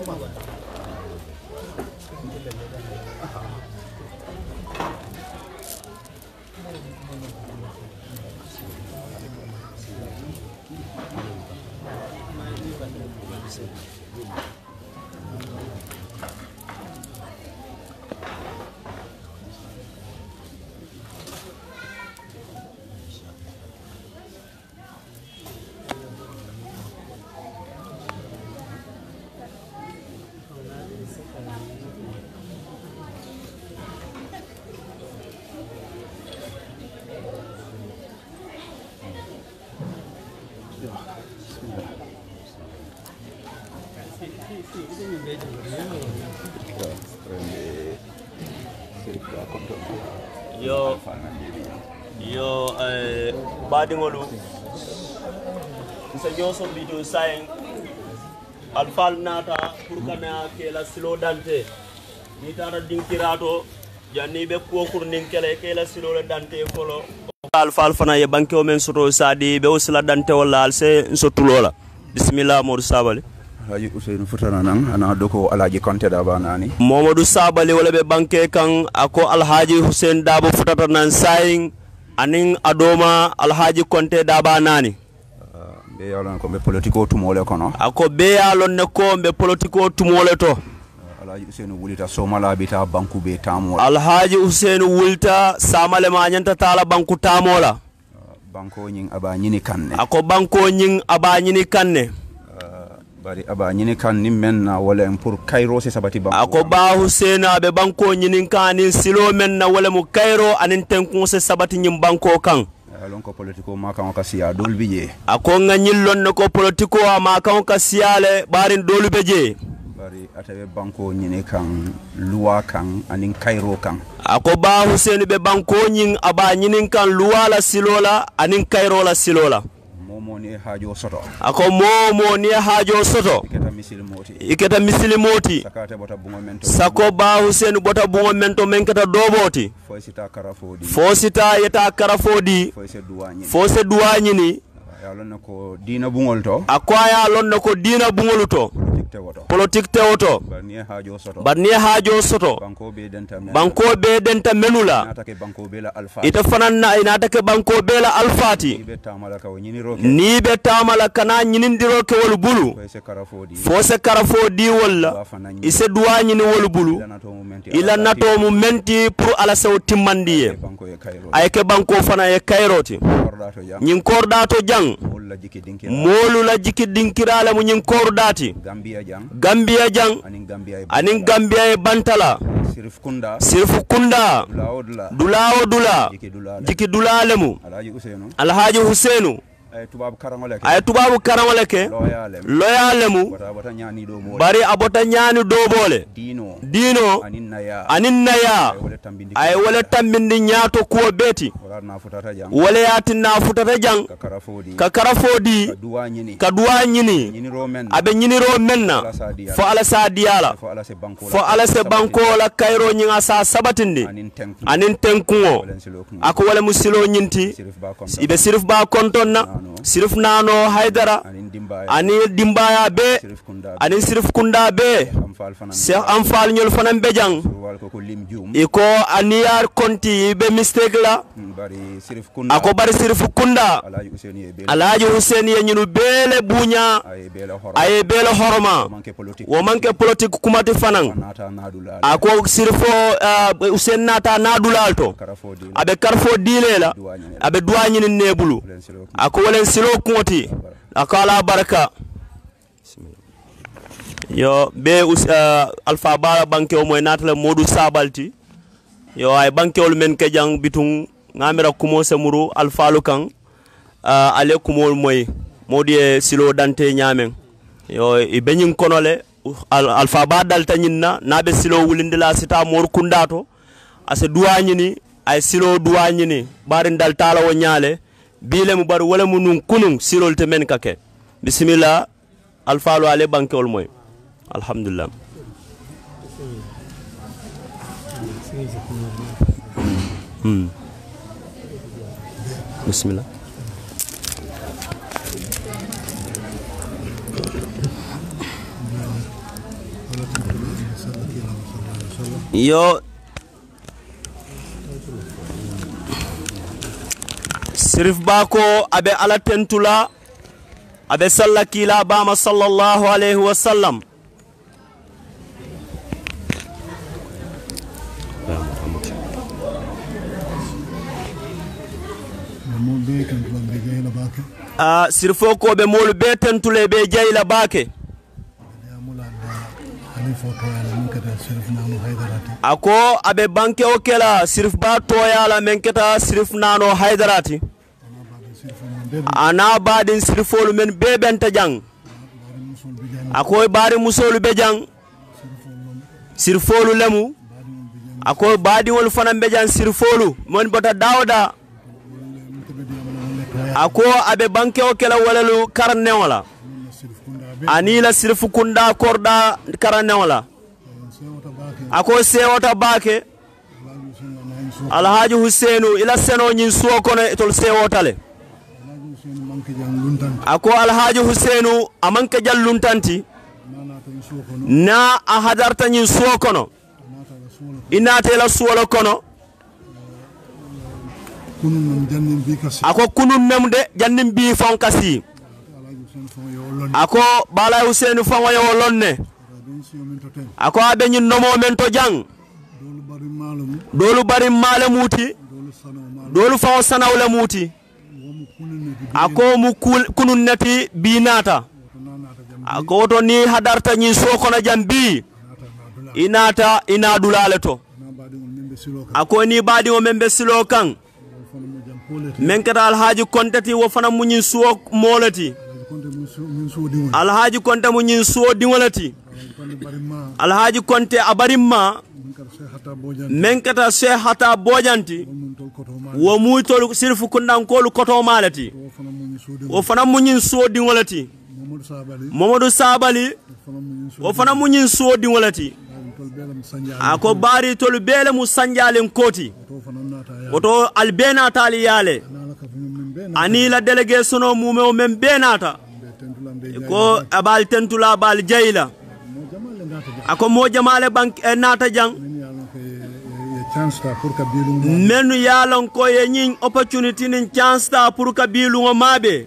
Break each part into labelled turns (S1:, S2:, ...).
S1: yo badingolu nyo so bitu saying alfal nata pour kana ke la silo dante ni tara dinkirato janni be ko kur nin kele ke la silo dante folo alfal fana ye banke o men soto sadi be usla dante wala alse sotulola bismillah mod sabali
S2: Haji Ousseynou Futana nang ana doko Alhaji Konte Daba nani
S1: Momadou Sabali wala be banke kan ako Alhaji Hussein Dabo Futata nan saying anin adoma Alhaji Konte Daba nani
S2: be yalon ko be politiko tumole kono
S1: ako be yalon ne ko be politiko tumole to
S2: Alhaji Ousseynou wulita somala bita banku be tamola
S1: Alhaji Ousseynou wulta samale ma nyanta tala banku tamola
S2: banko nyin aba nyini kanne
S1: ako banko nyin aba nyini kanne
S2: bari aba nyini kan ni menna wala pour Cairo se sabati banko
S1: ako ba Husseina be banko nyini kan ni silo menna wala mu Cairo anin tenkun se sabati nyim banko kan
S2: alon ko politiko ma kan ka siya dol biye
S1: ako nganyillon ko politiko ma kan ka siyale barin dolu beje
S2: bari atabe banko nyini kan luwa kan anin Cairo kan
S1: ako ba Hussein be banko nyin aba nyini kan luwa la silola anin Cairo la silola
S2: ni hajo soto
S1: ako momo ni hajo soto iketa misili moti
S2: sakate bota bungo mento
S1: sako ba Hussein bota bungo mento menkata doboti fosita yeta karafodi fose duwanyi ni
S2: ya lonna ko dina bungol to
S1: akwaya lonna ko dina bungol to politique tewoto barni hajo soto banko be denta menula ita fananna inata ke banko bela alfati ni be tamala kana nyinindiro ke wol bulu fose karafodi wala ise duwanyi ni wol bulu ila nato mu menti pour ala saw timmandiye ay ke banko fana e kairoti nyin kordato jang molu la jiki dinkirale mu nyin kordati Gambia jang anin Gambia e bantala sirfu kunda dulawo dula jiki dulalemu Alhaji Husseinu ay tubabu karangole ke loyalemu bari abota nyani dobole dino anin naya ay wala tambindi nyato ko beti wala yati na futata jang ka karafodi ka duwanyini abe nyiniro menna fo ala sadiyala fo ala se banko la Cairo nyinga sa sabatindi anin tenkuo ako wala musilo nyinti ibe sirif ba kontonna sirif nano haidara ani dimbaya be ani sirif kunda be Cheikh Amfal ñol fanam bejang iko aniyar konti be mistake la ako bari sirif kunda Alhaji Hussein ye ñunu bele bunya ay bele horoma wo manke politique kumati fanan ako sirfo Hussein nata nadulalto abe karfo dilela abe duwani nebulu ako walen silo konti akala baraka yo be alfa bala banke o moy natale Modou Sabalti yo ay banke ol men ke jang bitung ngamira kumo semuru alfa lukan ale kumo moy modi silo dante nyamen yo e benyin konole alfa ba dalta nyinna nabe silo wulindila sita mor kundato ase duwanyini ay silo duwanyini barin dal tala wo nyaale bile mu bar wala mu nun kunun sirol te men kake bismillah alfalu ale bankol moy alhamdulillah bismillah yo sirif bako abe ala tentula abe sallakila bama sallallahu alayhi wa sallam sirfo ko be mol be tentule be jeyla bake ako abe banke o kela sirf ba toyala men keta sirf nano haydarati ana badin sirfolu men be benta jang ako bari musolu be jang sirfolu lemu ako badi wol fana be jang sirfolu mon bota dawda ako abe banke o kela walalu karne wala anila sirfu kunda korda karne wala ako sewota bake alhaji Husainu ila seno nyin suwo kono tol sewotale ako alhaji Husainu amanke jalluntanti na a hadarta nyin suwo kono inate la suwo kono ako kunun namde jannim bi fon kasi ako bala Husainu fon wayo lonne ako abe nyin nomo men to jang dolu bari male muti dolu fon sanawle muti ako mu kunun nati binata ako to ni hadarta nyin sokono jambi inata ina dulale to ako ni badi o membe silo kan men kata alhaji kontati wo fana munyin suwo molati alhaji konte munyin suwo dingolati alhaji konte abarimma men kata Sheikh Hata Bojanti wo muytol sirfu kundan kolu koto malati wo fana munyin suwo dingolati Mamadou Sabali wo fana munyin suwo dingolati ako bari tolu bele mu sanjalen koti woto albena tali yale ani la delegation o mume o men benata ko abal tentula bal jeyla ako mo jamale bank nata jang menu yalon ko ye nyin opportunity nin chance ta pour kabilu mabe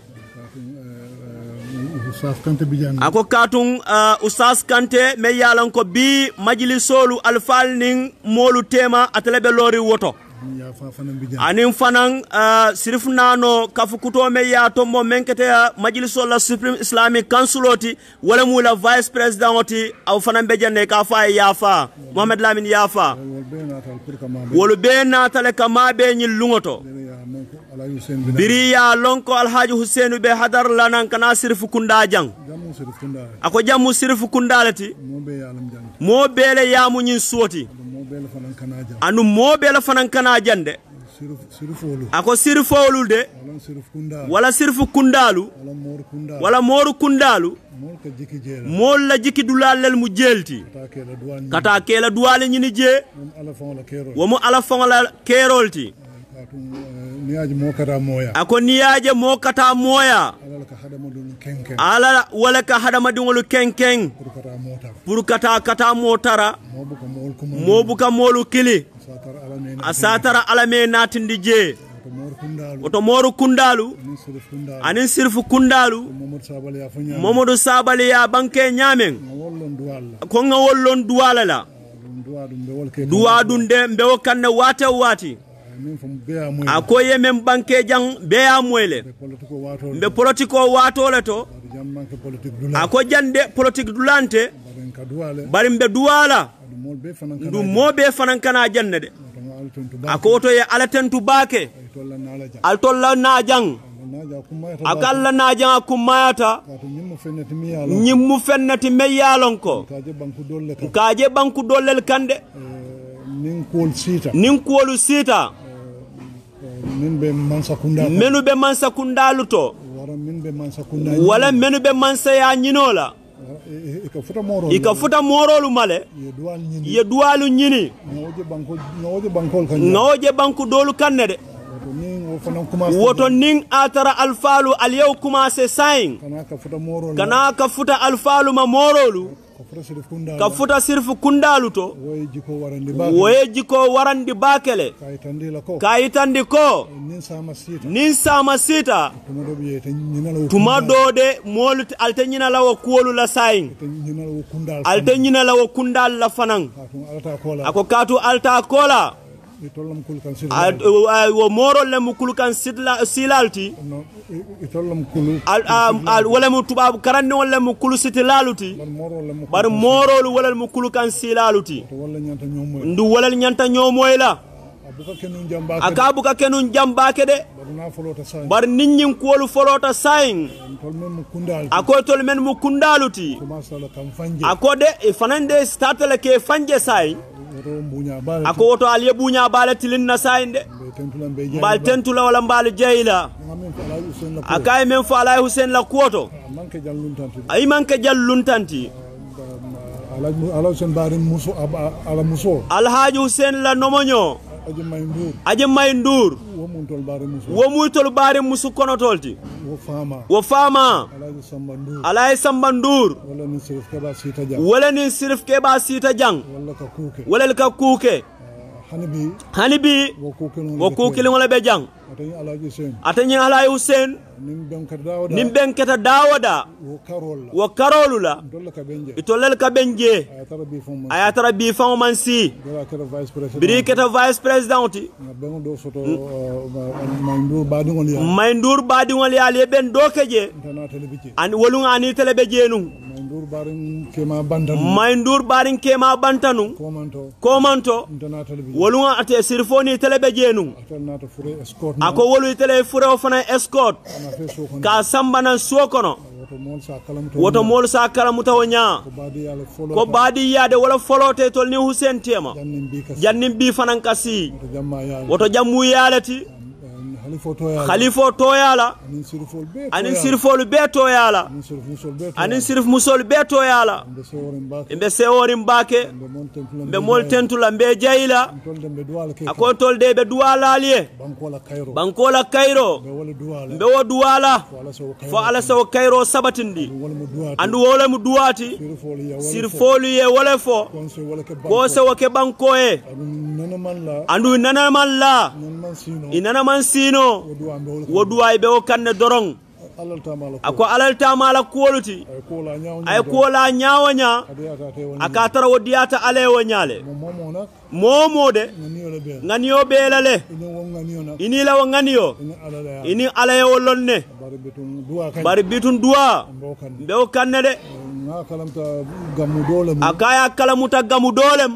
S1: ako katun Oustaz Kante me yalan ko bi majlisolu alfal nin molu tema atlebe lori woto anin fanan sirif nano kafukuto me ya tombo menkete majlisol la Supreme Islamic Counciloti wala mu la vice president oti aw fanan be janne ka fa yafa Mohamed Lamine yafa wolu be natale kama be nyi lungoto biri ya lonko alhaji Husainu be hadar lanan kana sirfu kunda jang ako jamu sirfu kundalati mo bele ya mu nyin suoti anu mo bele fanan kana jande ako sirfolu de wala sirfu kundalu wala moru kundalu mol la jiki dulalel mu jelti kata kela duwale nyini je wo mu ala fonga kerolti ako niyaje mo kata moya ala wala ka hadama dingolu kenkeng pour kata motara mobuka molu kili asatara alame natindi je oto moru kundalu anin sirfu kundalu Mamadou Sabali ya banke nyamen ko nga wollon duwala la duwadun de mbewo kanne wati akoye men banke jang beya moyle mbe politiko watole to ako jande politique dulante bari mbe duwala ndu mobe fanan kana janne de ako to ye ala tentu bake al tolla na jang akalla na jang akumayata nyimmu fennati meyalon ko kaje banku dollel kande nin kuolu sita menu be mansa kundalu to wala menu be mansa ya nyinola ika futa morolu male ye duwalu nyini ngawoje banku dolu kanne de woto ning atara alfalu aliyew commencé sayin kana ka futa alfalu ma morolu ka futa sirfu kundalu to woye jiko warandi bakele kayitandi ko nin sama sita tuma dode molu alte nyina lawo kuolu la sayin alte nyina lawo kundal la fanan ako katu alta kola wo morol le mukul kan silalti wala mu tubab karande wala mukul sitilaluti bar morol wala mukul kan silaluti ndu wala nyanta nyomoyla akabuka kenun jamba kede bar ninyin kuolu folota sayin ako tol men mu kundaluti akode fanande statale ke fanje sayin ako woto aliye bunya bala tilin na sayinde bal tentula wala mbal jeyla akay men fa alay Hussein la kuoto ay manke jalluntanti ala Hussein bari muso ala muso alhaji Hussein la nomonyo aje may ndur wo muytol bari musu kono tolti wo fama alay Samba Ndour wala ni sirif keba sita jang wala ka kuke hanibi wo kukili wala be jang atani alay Hussein nim benketa dawada wo karolula itollel ka benje ayatara bi fam mansi biri keta vice president Mayndour badi ngol ali ben dokeje an wolunga ani telebeje nu Mayndour barin kema bantanu komanto wolunga ate sirfoni telebeje nu ako wolu tele fure ofana escort ka sambana sokono woto mol sa kala mutawonya ko badi yade wala folote tol ni Hussein tema jannim bi fanan kasi woto jammu yalati khalifo toyala anin sirfol be toyala anin sirf musol be toyala be seworim bake be mol tentula be jayla ako tolde be duwala liye bankola Cairo be wo duwala fo ala saw Cairo sabatindi andu wala mu duwati sirfol ye wala fo ko se woke bankoe andu nanaman la inana man sino woduwa be o kanne dorong ako alalta mala kuoluti ay kuola nyawanya akatara wodiyata alewo nyale momode nganiyo belale ini lawo nganiyo ini alayo lonne bari bitun duwa be o kanne de akaya kalamuta gamu dolem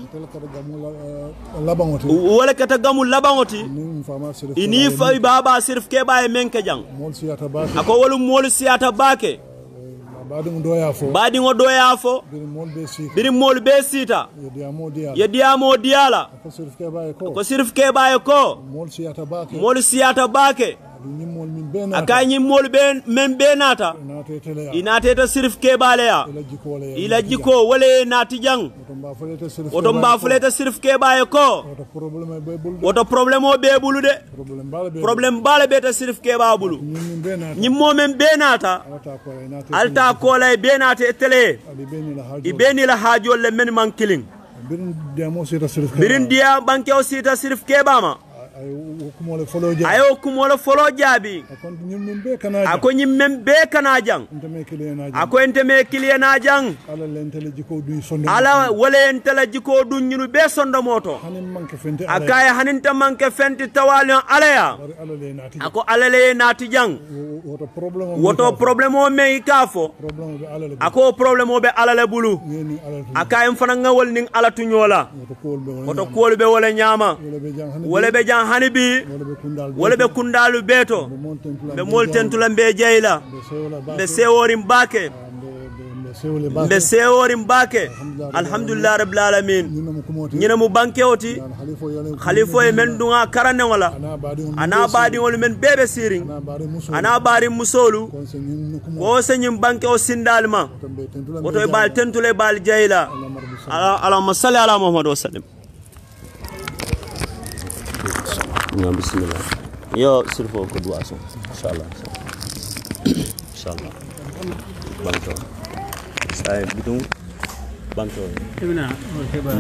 S1: wala kata gamu labangoti ini fa baba sirf ke baye menke jang ako wolu mol siyata bake badi ngo doya fo biri mol be sita yediamo diala ko sirf ke baye ko mol siyata bake akanyi mol ben men benata inateta sirf ke baleya ila jiko wala nati jang woto mba fuleta sirf ke baye ko woto problème o be bulu de problème bale beta sirf ke ba bulu nyimmo men benata alta ko lay benata tele ibeni la hajol le men man killing birin dia banke o sita sirf ke bama ayo kumole folo jabi ako nyimmen be kana jang ako enteme kilena jang ala wala entela jiko du nyunu be sondo moto akaya haninta manke fenti tawali alaya ako alale nati jang woto problème o me ikafo ako problème o be alale bulu akaya mfana ngawol ning alatu nyola woto kool be wala nyama wala be jang hanibi wala be kundalu beto be mol tentula be jeyla be seworim bake be seworim bake alhamdulillah rabbil alamin nyina mu banke oti khalifo e men dunga karane wala ana badi wol men bebe siring ana bari musolu ko senyim banke o sindalma woto e bal tentule bal jeyla allahumma salli ala muhammad wa sallim. Bismillah. yo sirfo ko duwaso inshallah inshallah banto sai bidung banto
S3: ibna heba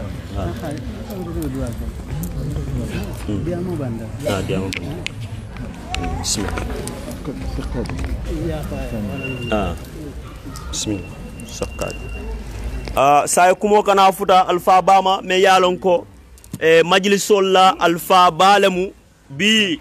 S3: diamo banda
S1: diamo bismillah bismillah sakkat sai kumo kana futa alfa bama me yalon ko majlisol la alfa balemu bi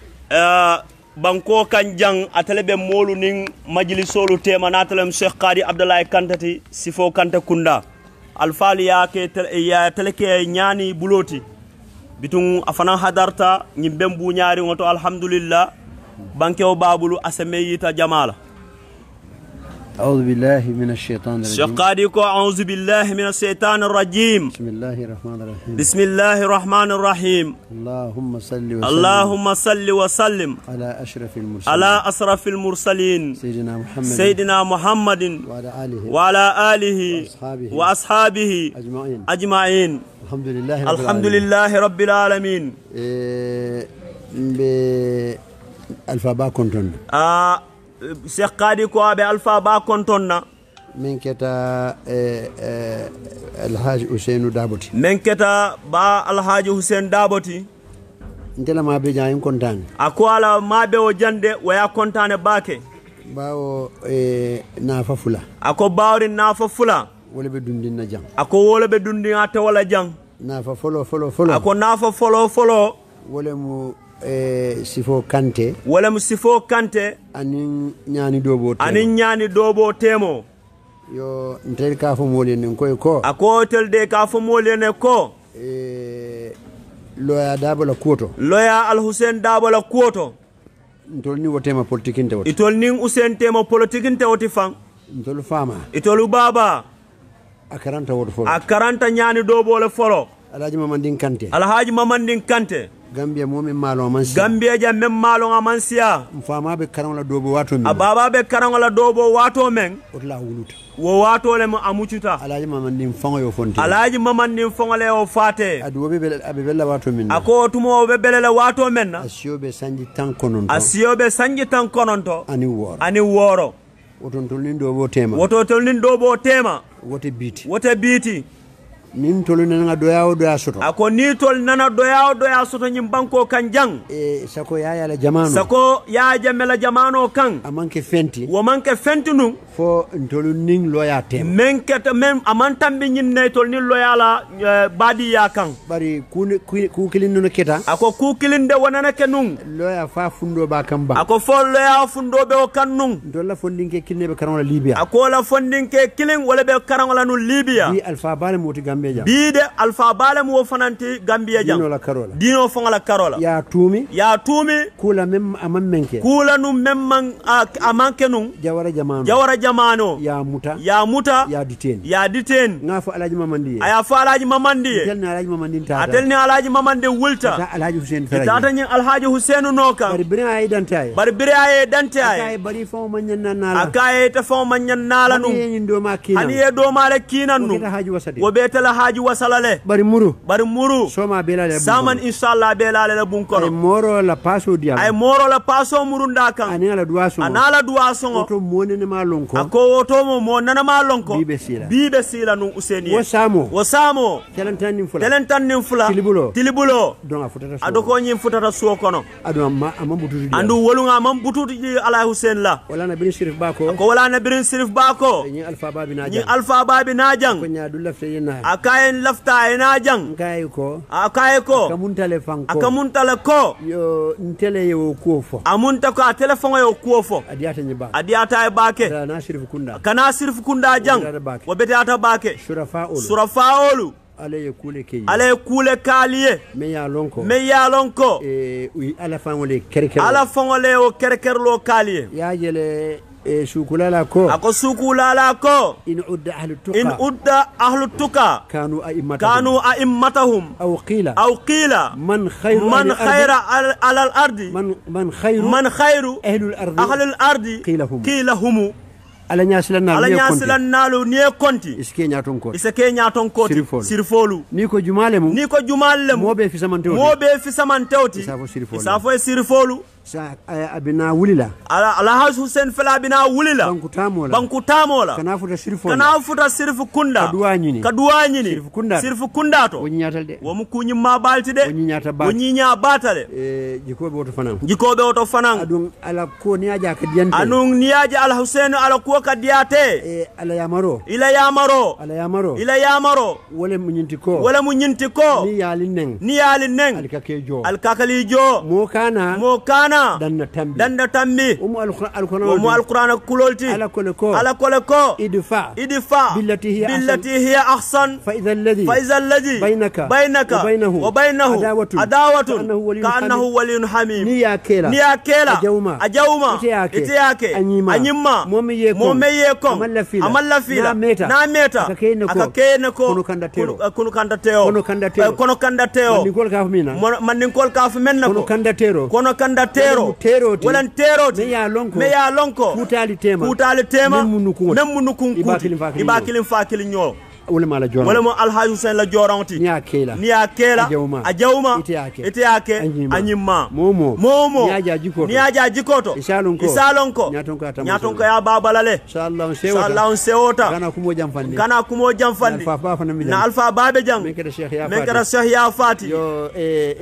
S1: banko kan jang atalebe molu ning majlisolu tema natalem Cheikh Qadi Abdoulaye Kantati sifo Kanta Kunda alfali yake ya teleke nyani buloti bitun afana hadarta nyimbembu nyaari ngoto alhamdulillah banke o babulu asameyita jamala
S3: أعوذ بالله من الشيطان الرجيم.
S1: Cheikh Qadi ko أعوذ بالله من الشيطان الرجيم.
S3: بسم الله الرحمن الرحيم.
S1: بسم الله الرحمن الرحيم.
S3: اللهم صل وسلم.
S1: اللهم صل وسلم
S3: على أشرف المرسلين.
S1: على أشرف المرسلين.
S3: سيدنا محمد.
S1: سيدنا محمد. وعلى آله. وأصحابه. أجمعين.
S3: الحمد لله رب العالمين.
S1: الحمد لله رب العالمين.
S3: ألفا كنتن.
S1: Cheikh Qadi ko abe alfa ba kontonna
S3: min keta alhaji Ousseynou Daboti
S1: min keta ba alhaji Hussein Daboti
S3: ndela ma be jaan kontane
S1: ako ala mabe o jande waya kontane bake
S3: bawo nafa fula
S1: ako bawri nafa fula
S3: wala be dundin na jang
S1: ako wala be dundin ata wala jang
S3: nafa folo
S1: ako nafa folo
S3: wala mu sifo Kante
S1: wala mu sifo Kante
S3: anin nyani dobo temo yo ntel ka fo molen ko
S1: ako tel de ka fo molen ko
S3: loya dabola kuoto
S1: loya al Hussein dabola kuoto
S3: ntol ni wotema politique nte woti
S1: itol ning Hussein tema politique nte woti fang
S3: ntol fama
S1: itolu baba
S3: akaranta woto folo
S1: akaranta nyani dobo le folo
S3: alhaji Mamandin Kante Gambia momi malo amansia
S1: Gambia ja mem malo amansia
S3: mfama be karan la dobo wato men
S1: ababa be karan la dobo wato men
S3: otla wuluta
S1: wo wato le amuchuta
S3: alhaji Mamandin fongo yo fonti
S1: alhaji Mamandin fongo le o fate
S3: adu be abebella wato men
S1: ako tumo be belela wato men
S3: asiobe sanji tan kononto
S1: ani woro
S3: woton tolnin dobo tema wote
S1: biti
S3: nin tolu nana doya soto
S1: ako ni tol nana doya soto nyim banko kan jang
S3: sako ya la jamano
S1: sako ya jamela jamano kan
S3: amanke fenti
S1: nu
S3: fo tolu ning loya tem
S1: men keta men amantambe nyin ne tol nin loya la badi ya kan
S3: bari ku kilin no keta
S1: ako ku kilin de wonana kenun
S3: loya fa fundo ba kan ba
S1: ako fo loya fundo be o kannun
S3: dolla fondinke kilne be karan la Libya
S1: ako la fondinke kilin wala be karan la no Libya
S3: bi alfa bale moti
S1: bide alfa balem wo fananti Gambia jang dino fonga la karola
S3: ya tumi kula mem amamenke
S1: kula nu memman amanke nu
S3: jawara
S1: jamano ya muta ya diten
S3: ngafo alaji mamandi
S1: aya fa alaji mamandi atelni alaji mamandi wulta
S3: alaji Hussein
S1: Faraji tata nyin alhaji Hussein noka bari bire ay dantay
S3: bari fo manyan nala
S1: akaye ta fo manyan nala nu hani e do mala kinan nu wo betala haji wasalale
S3: bari muru
S1: soma belale saman inshallah belale la bunkono
S3: ay moro la paso muru ndakan anala duaso oto monene ma lonko
S1: ako oto mo nana ma lonko bibe sila nu useni wasamo telentan nim fula tilibulo adoko nyim futata suo kono andu wolunga mam bututi ala Hussein la
S3: wala na birin shirif
S1: bako
S3: ni
S1: alfa babi najang
S3: ko nyaadu lafte yina
S1: akayen lafta ina jang akaye ko akamuntale ko
S3: yo ntele yo kuofo
S1: amunta ko telefon yo kuofo adiata e bake kana sirfu kunda jang wobete bake surafaolu
S3: ale
S1: kule kaliye
S3: me ya lonko
S1: ala fangole o kerkerlo kaliye
S3: ya jele sukulala ko
S1: ako sukulala ko
S3: in udda
S1: ahlu tuka kanu a'immatahum
S3: aw qila
S1: man khayra ala al-ardi
S3: man khayru
S1: ahlu al-ardi qila hum
S3: ala nyasilan
S1: nalu ni konti
S3: iske nyaton ko
S1: isake nyaton ko sirfolu
S3: ni ko jumalem mobe fi samantewti
S1: isafo sirfolu
S3: sa abina wulila
S1: ala has Hussein fala abina wulila banku tamola
S3: kana
S1: futa sirfu kunda kaduwanyini sirfu kunda to wo mukunyi mabalti de wonyi nya batale jikobe oto fanan
S3: adun ala ko ni aja ka diante
S1: anun ni aja al Hussein ala ko ka diate
S3: ala yamaro
S1: ila yamaro
S3: wala munyinti
S1: ko
S3: ni yalin neng
S1: alkakalijo mo kana danna tammi alquran kulolti ala koleko idfa billati hiya ahsan fa idha alladhi bainaka wa bainahu adawatun ka'annahu waliyyun hamim ni yakela ajawma ite yake anyimma momeyeko amallafila na meta akakene ko kono kandateo maninkol kafu menna ko kono kandatero walan teroti me ya lonko futali tema nemmunukun ibakilin fakilin nyo wala mo alhaji Hussein la joranti ni akela ajawma ite yake anyimma momo ni aja jikoto isalonko nyatonko ya babalale inshallah sewota kana kumo jamfandi na alfa babe jam menkara sheikh ya fati
S3: yo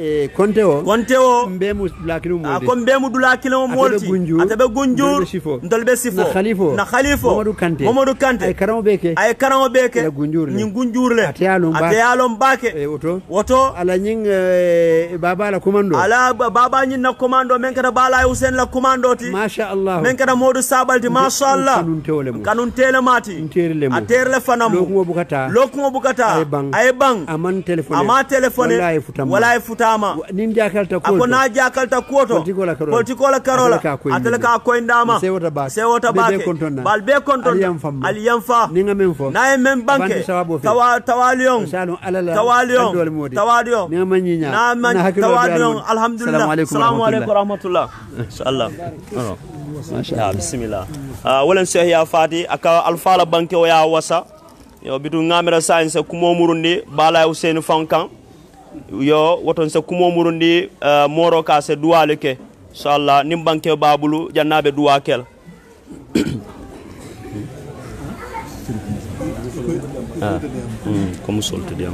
S3: konteo
S1: mbemu dulakilo molti atabe gunjur ndolbe sifo na khalifo Mamadou Kante ay karamo beke gunjurle ateyalom bake woto
S3: ala nying baba la commando
S1: ala baba nyin na commando men kada bala Hussein la commando ti
S3: masha Allah
S1: men kada Modou Sabalti masha Allah kanun tele mati aterle fanam lokumo bukata ay bang ama telefone wala futama
S3: nin jakalta ko
S1: akona jakalta koto politikola karola ateleka ko indama sewota bake balbe kontonna aliyamfa
S3: ninga memfo
S1: na men banke tawalion alhamdulillah assalamu alaykum warahmatullah inshallah masha bismillah wala sheikh ya fati aka alfala banke o ya wasa yo bitu ngamira science kumo murundi bala Hussein fankan yo woton se kumo murundi moro ka se duwale ke inshallah nim banke babulu jannabe duwa kel como solto dia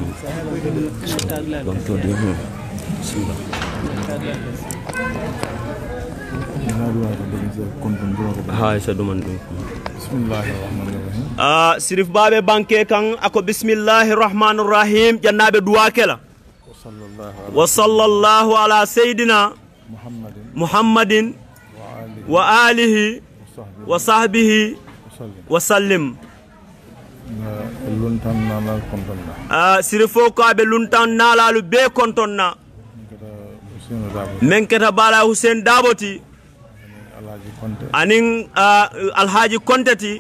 S1: sirif babe banke kan ako bismillahir rahmanir rahim jannabe duwa kela wa sallallahu ala sayidina muhammadin wa alihi wa sahbihi wa sallim sirifo ko abe luntan nalalu be kontonna men keta bala Hussein Daboti anin alhaji kontati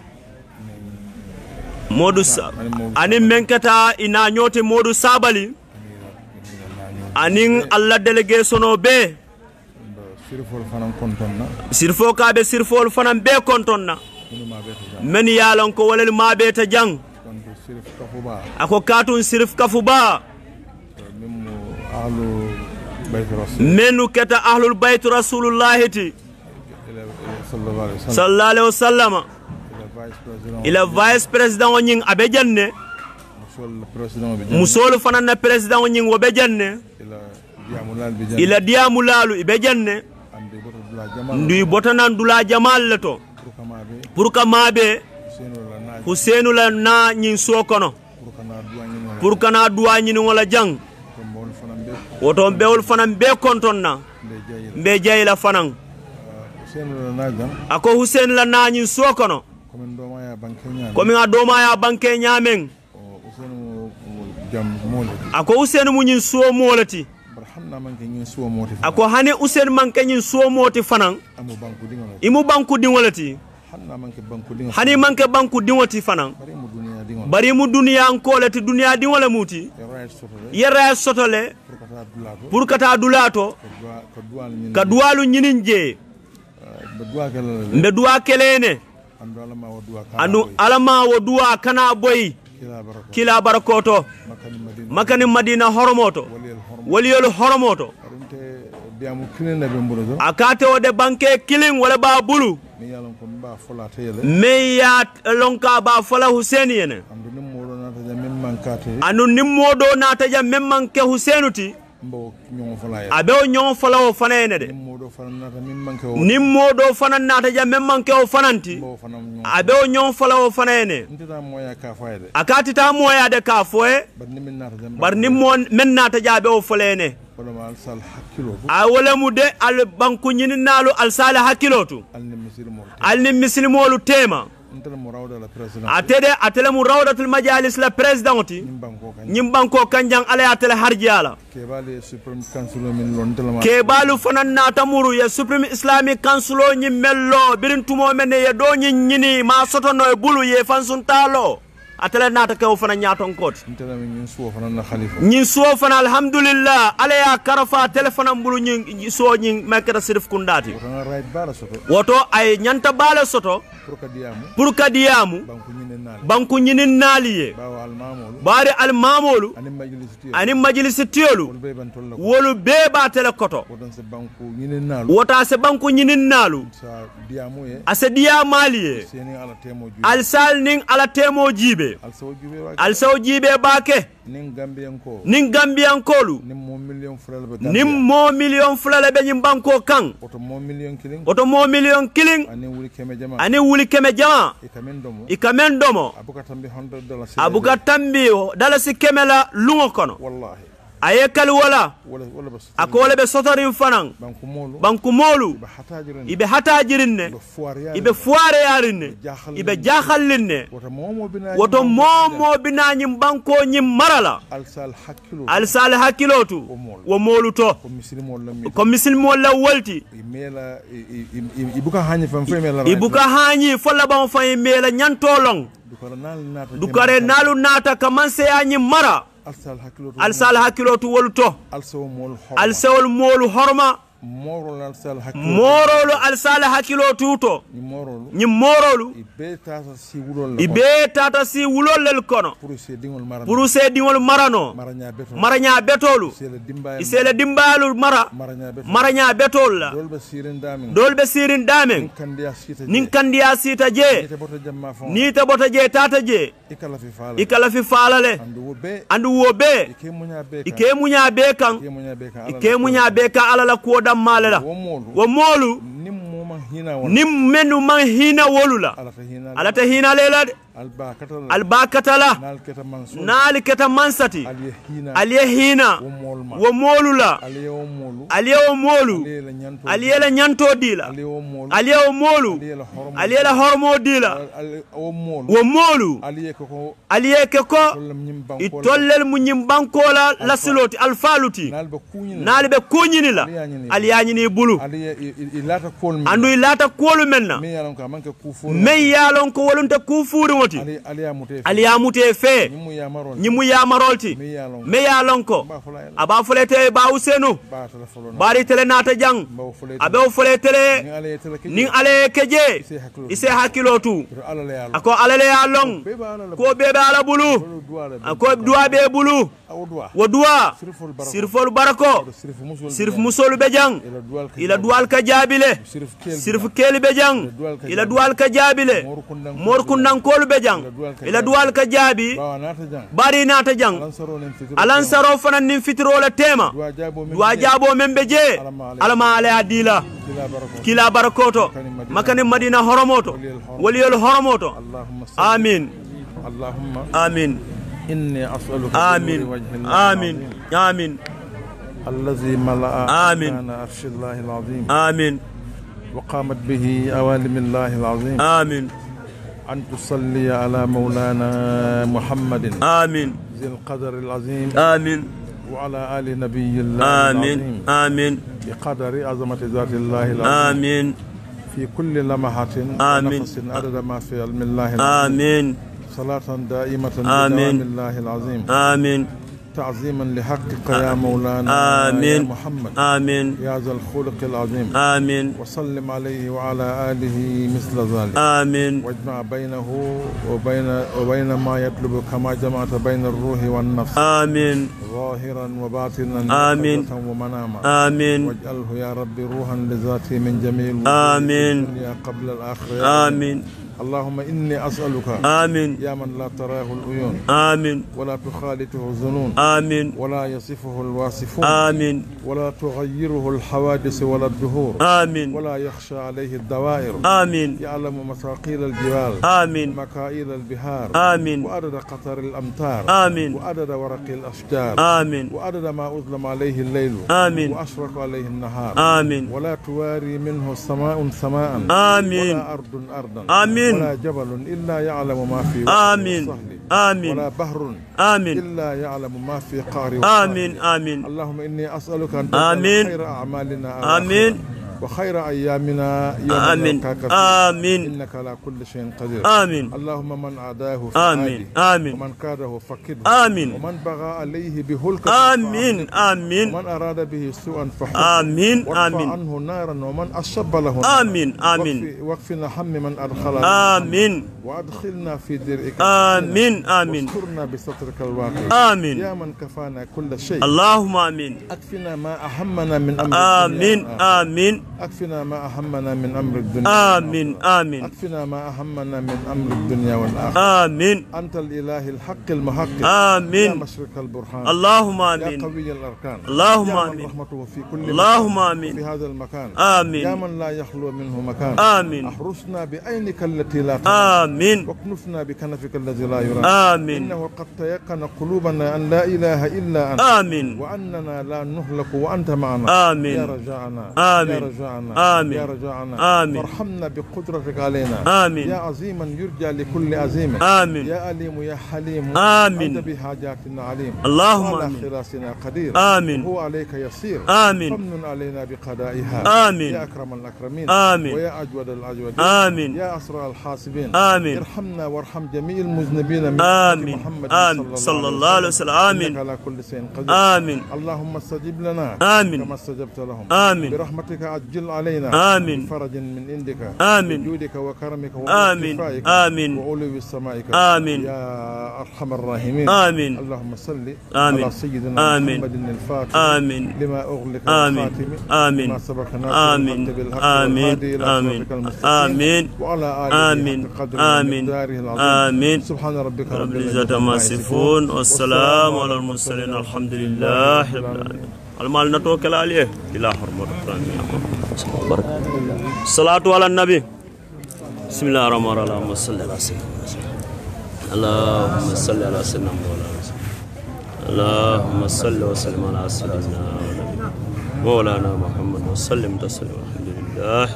S1: anin men keta ina nyoti Modou Sabali anin Allah delegation o be sirifo ko abe sirfol fanan be kontonna men yalon ko walel mabe ta jang ako katun sirif kafuba menu keta ahlul bayt rasulullah ti sallallahu alaihi wasallam ila vice president o nying abe janne musol fanan na president o nying wo be janne ila diamulalu ibe janne ndu botanan dula jamal leto pour kamabe Hussein la na nyin sokono pour kana duwa nyin wala jang woto bewol fanan be kontonna be jayla fanan ako Hussein la na nyin sokono komi nga doma ya banke nyamen ako Hussein mu nyin so molati ako hani Hussein manke nyin so moti fanan imu banku dingolati hani manke banku dingoti fanan bari mu duniya ankolati duniya dingole muti yera sotole pour kata dulato ka duwalu nyinin je mbe duwa kelene anu alama wodua kana boy kila barakoto makani madina horomoto waliyol horomoto akate wode banke killing wala ba bulu me ya lonka ba fola Hussein yene anu nimmodo nata jam memmanke Hussein abew nyon fola o fanene de nimmodo fanan nata jam memmanke o fananti abew nyon fola o fanene akati ta moya de ka foe bar nimmo men nata jabe o folene a wala mu de al banku nyini nalu al sala hakilotu al ni muslimolu tema atele mu rawdatul majalis la presidenti nyim banko kanjang ala atele harjiala kebalu fanan na tamuru ya supreme islamic council nyim mello birin tumo menne ya do nyini ma soto no bulu ye fansun talo atele nata ke fana nyaton kot nyin so fana alhamdulillah ala ya karafa telefona mbulu nyin so nyin makata sirif kundati woto ay nyanta bala soto pour kadiyamu banku nyinin naliye bari al mamolu ani majlis tiyolu wolu beba tele koto wota se banku nyinin nalu ase diyamaliye al sal ning ala temo jibe al saw jibe bake nin gambiyankolu nin mo million fulale be nyim banko kan oto mo million killing ani wuli keme jama ikamen domo abuka tambi dalasi kemela lungo kono ayekal wala akole be sotorin fanan banku molu ibe hatajirinne ibe fuare yarinne ibe jaxallinne woto momo binanyim banko nyim marala al sal hakilotu wo molu to ko muslimol la wolti ibuka hanyi folla ban fay mela nyanto long dukare nalu nata kamanse yanyi mara al sal hakilotu woluto al sawol molu horma morolu al sal hakilotu to ni morolu ibe tata si wulol kono pour se dingol marano maranya betolu isele dimbalu maranya betol la dolbe sirin damen nin kandiya sita je ni te bota je tata je ikala fi falale andu wobe ike munya be kan ala la ko dam malela wo molu nim menu man hina wolula ala ta hina lela albakatala nalikata mansati aliyehina wo molula aliyewo molu aliyela nyanto dila aliyewo molu aliyela hormo dila wo molu aliyeke ko itollel munyim bankola lasiloti alfaluti nalbe kunyini la aliyanyini bulu andu ilata kolu menna me yalon ko wolunta kufuri aliyamute fe nyimu ya marolti me ya lonko aba fulete ba usenu bari tele nata jang abe fulete ning ale keje ise hakilotu ako alale ya long ko bebe ala bulu ako duwa be bulu wodua sirfol barako sirf musolu bejang ila dual ka jabile sirf keli bejang ila dual ka jabile mor kundan kolu bejang ila dual ka jabi bari nata jang alansaro fanan nin fitro la tema duwa jabo membeje alama ala adila kila barakoto makani madina horomoto waliyul horomoto amin amin
S4: إني أسألك
S1: آمين آمين آمين
S4: الذي ملأ
S1: آمين
S4: عرش الله العظيم
S1: آمين
S4: وقامت به أوالم الله العظيم
S1: آمين
S4: أن تصلي على مولانا محمد
S1: آمين
S4: ذي القدر العظيم
S1: آمين
S4: وعلى آل نبي الله
S1: آمين
S4: العظيم
S1: آمين
S4: بقدر عظمة ذات الله العظيم
S1: آمين
S4: في كل لمحة
S1: آمين
S4: ونفس عدد ما في علم الله العظيم
S1: آمين
S4: صلاة دائمة
S1: آمين
S4: بدوام الله العظيم
S1: آمين
S4: تعظيما لحقك يا مولانا
S1: آمين.
S4: يا محمد
S1: آمين.
S4: يا ذا الخلق العظيم.
S1: آمين.
S4: وسلم عليه وعلى آله مثل ذلك.
S1: آمين.
S4: واجمع بينه وبين ما يطلب كما جمعت بين الروح والنفس.
S1: آمين.
S4: ظاهرا وباطنا.
S1: آمين.
S4: ومناما.
S1: آمين.
S4: واجعله يا ربي روحا لذاته من جميع
S1: آمين.
S4: الدنيا قبل الآخرة.
S1: آمين.
S4: اللهم إني أسألك
S1: آمين.
S4: يا من لا تراه العيون
S1: آمين.
S4: ولا تخالطه الظنون
S1: آمين.
S4: ولا يصفه الواصفون
S1: آمين.
S4: ولا تغيره الحوادث ولا الدهور
S1: آمين.
S4: ولا يخشى عليه الدوائر.
S1: آمين.
S4: يعلم مثاقيل الجبال.
S1: آمين.
S4: مكائل البحار.
S1: آمين.
S4: وعدد قطر الأمطار.
S1: آمين.
S4: وعدد ورق الأشجار.
S1: آمين.
S4: وعدد ما أظلم عليه الليل.
S1: آمين.
S4: وأشرق عليه النهار.
S1: آمين.
S4: ولا تواري منه سماء سماء.
S1: آمين.
S4: ولا أرض أرضا.
S1: آمين.
S4: ولا جبل إلا يعلم ما في
S1: آمين. آمين.
S4: ولا بحر
S1: آمين.
S4: إلا يعلم ما في قعر.
S1: آمين. آمين.
S4: اللهم إني أسألك أن
S1: آمين.
S4: تجعل خير أعمالنا
S1: آمين.
S4: وخير أيامنا يوم
S1: آمين.
S4: نلقاك فيه.
S1: آمين.
S4: إنك على كل شيء قدير.
S1: آمين.
S4: اللهم من عاداه
S1: آمين.
S4: فعادي.
S1: آمين.
S4: ومن كاده فكده.
S1: آمين.
S4: ومن بغى عليه بهلك.
S1: آمين. آمين.
S4: ومن أراد به سوءا فحب.
S1: آمين.
S4: وارفع
S1: آمين.
S4: عنه نارا ومن أشب له نارا.
S1: آمين. آمين.
S4: واكفنا هم من أدخل.
S1: آمين.
S4: وأدخلنا في درئك.
S1: آمين. آمين.
S4: واسترنا بسترك الواقع.
S1: آمين.
S4: يا من كفانا كل شيء.
S1: اللهم آمين.
S4: أكفنا ما أهمنا من أمر
S1: آمين.
S4: الدنيا.
S1: آمين.
S4: أكفنا ما أهمنا من أمر الدنيا.
S1: آمين. آمين.
S4: أكفنا ما أهمنا من أمر الدنيا والآخرة.
S1: آمين.
S4: أنت الإله الحق المحقق.
S1: آمين.
S4: يا مشرق البرهان.
S1: اللهم
S4: يا
S1: آمين.
S4: قوي الأركان.
S1: اللهم
S4: يا من
S1: آمين.
S4: رحمته في كل
S1: اللهم
S4: مكان.
S1: آمين.
S4: في هذا المكان.
S1: آمين.
S4: يا من لا يخلو منه مكان.
S1: آمين.
S4: أحرسنا بعينك التي لا تنام.
S1: آمين.
S4: واكنفنا بكنفك الذي لا يرام.
S1: آمين.
S4: إنه قد تيقن قلوبنا أن لا إله إلا أنت.
S1: آمين.
S4: وأننا لا نهلك وأنت معنا.
S1: آمين.
S4: يا رجاءنا.
S1: آمين.
S4: يا رجاءنا.
S1: آمين.
S4: يا رجاءنا.
S1: آمين.
S4: وارحمنا بقدرتك علينا.
S1: آمين.
S4: يا عظيما يرجى لكل عظيم.
S1: آمين.
S4: يا أليم يا حليم.
S1: آمين.
S4: أنت بحاجاتنا عليم.
S1: اللهم
S4: وعلى
S1: آمين.
S4: خلاصنا قدير.
S1: آمين.
S4: وهو عليك يسير.
S1: آمين.
S4: فمن علينا بقضائها.
S1: آمين.
S4: يا أكرم الأكرمين.
S1: آمين.
S4: ويا أجود الأجودين.
S1: آمين.
S4: يا أسرع الحاسبين.
S1: آمين.
S4: ارحمنا وارحم جميع المذنبين من
S1: آمين.
S4: محمد
S1: آمين. صلى الله عليه وسلم. آمين.
S4: إنك على كل شيء قدير.
S1: آمين.
S4: اللهم استجب لنا.
S1: آمين.
S4: كما استجبت لهم.
S1: آمين.
S4: برحمتك عجل علينا.
S1: آمين.
S4: بفرج من عندك.
S1: آمين.
S4: بجودك وكرمك
S1: آمين.
S4: واكتفائك.
S1: آمين.
S4: وعلو سمائك.
S1: آمين.
S4: يا أرحم الراحمين.
S1: آمين.
S4: اللهم صل
S1: آمين.
S4: على سيدنا
S1: آمين.
S4: محمد الفاتح.
S1: آمين.
S4: لما أغلق
S1: آمين.
S4: الخاتم.
S1: آمين.
S4: لما سبق ناصر
S1: آمين.
S4: الحق بالحق
S1: آمين.
S4: والهادي إلى
S1: آمين.
S4: صراطك المستقيم.
S1: آمين.
S4: وعلى آله
S1: آمين.
S4: حق قدره
S1: آمين.
S4: ومقداره العظيم.
S1: آمين.
S4: سبحان ربك
S1: رب العزة عما يصفون والسلام على المرسلين الحمد لله رب العالمين. المال نتوكل عليه إلى حرمة الصلاة على النبي. بسم الله الرحمن الرحيم. اللهم صل على سيدنا اللهم صل على سيدنا اللهم صل وسلم على سيدنا مولانا محمد وسلم تسليما. الحمد لله.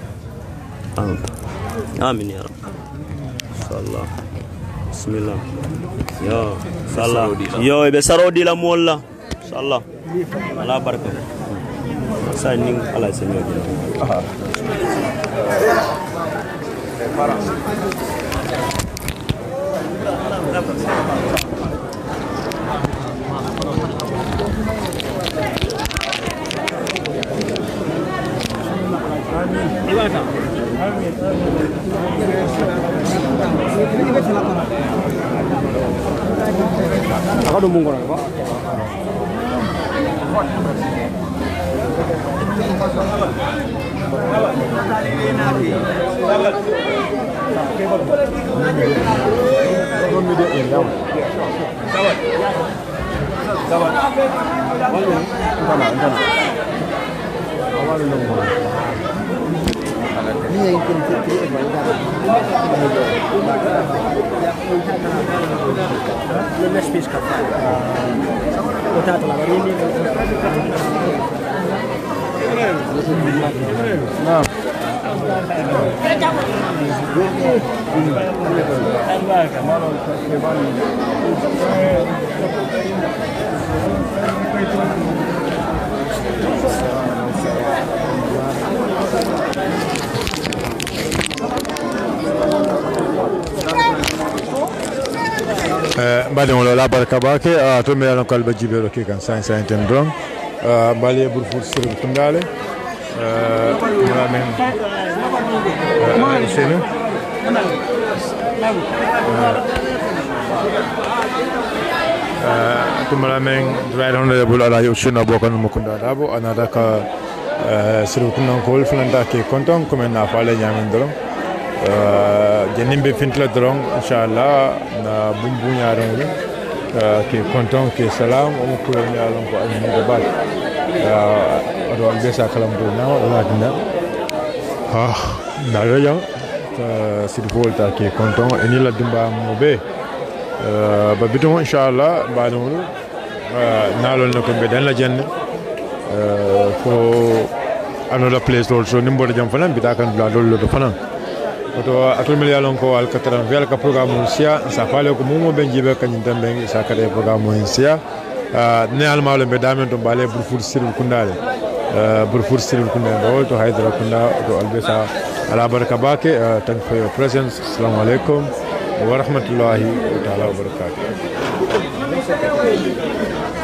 S1: آمين يا رب. إن شاء الله. بسم الله. يا إن شاء الله. يا بسرو دي لا مولا. إن شاء الله. الله بركة. ساينين على سيدنا.
S3: 아까도 본 거라고?
S4: mbade wala la barka bake to me yalan kalba jibero ke kan san san ten drong bali bur fur sir tundale men senu tumala men right honorable ala yushuna bokan mukunda dabo anada ka sir tunan ko fulanda ke konton comme na fale nyamen drong jenimbe fintla drong inshallah na bumbu nyaarong ke konton ke salam o ko nyaalon ko ay ni debal ado besa kalam do na wala dina ha na yo sid volta ke konton eni la dimba mo be ba biton inshallah ba no nalol na ko be dan la jenne ko anola place also nimbo jam fana bita kan la do fana to atul miliyalon ko al katran vel ka programme sia sa fale ko mumo ben jibe kanyum tambe sa kade programme sia ne al mawle be damen to bale bur fur sirul kundale to haydra kunda to albesa ala baraka bake thank for your presence. Assalamu alaikum wa rahmatullahi wa ta'ala wa barakatuh.